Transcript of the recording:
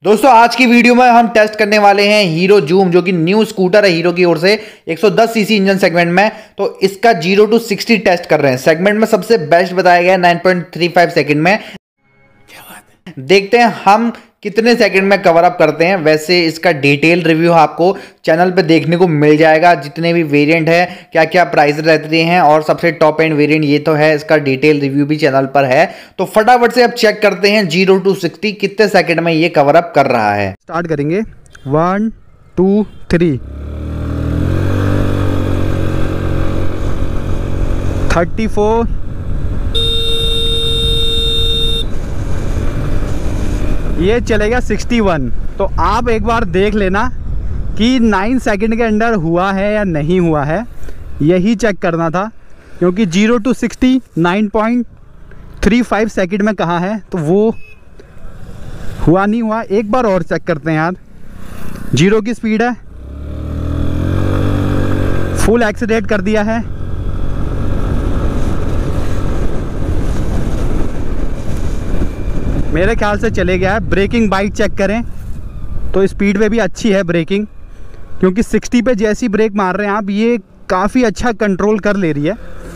दोस्तों आज की वीडियो में हम टेस्ट करने वाले हैं हीरो जूम, जो कि न्यू स्कूटर है हीरो की ओर से 110 सीसी इंजन सेगमेंट में। तो इसका 0 to 60 टेस्ट कर रहे हैं। सेगमेंट में सबसे बेस्ट बताया गया है 9.35 सेकंड में। क्या बात है, देखते हैं हम कितने सेकंड में कवर अप करते हैं। वैसे इसका डिटेल रिव्यू आपको चैनल पे देखने को मिल जाएगा, जितने भी वेरिएंट है, क्या क्या प्राइस रहते हैं और सबसे टॉप एंड वेरिएंट ये तो है। इसका डिटेल रिव्यू भी चैनल पर है। तो फटाफट से अब चेक करते हैं 0 to 60 कितने सेकंड में ये कवर अप कर रहा है। स्टार्ट करेंगे 1 2 3 34 ये चलेगा 61। तो आप एक बार देख लेना कि 9 सेकंड के अंदर हुआ है या नहीं हुआ है, यही चेक करना था। क्योंकि 0 to 60 9.35 सेकंड में कहा है, तो वो हुआ नहीं हुआ। एक बार और चेक करते हैं यार। 0 की स्पीड है, फुल एक्सीलरेट कर दिया है, मेरे ख्याल से चले गया है। ब्रेकिंग बाइट चेक करें तो स्पीड पे भी अच्छी है ब्रेकिंग, क्योंकि 60 पे जैसी ब्रेक मार रहे हैं आप, ये काफ़ी अच्छा कंट्रोल कर ले रही है।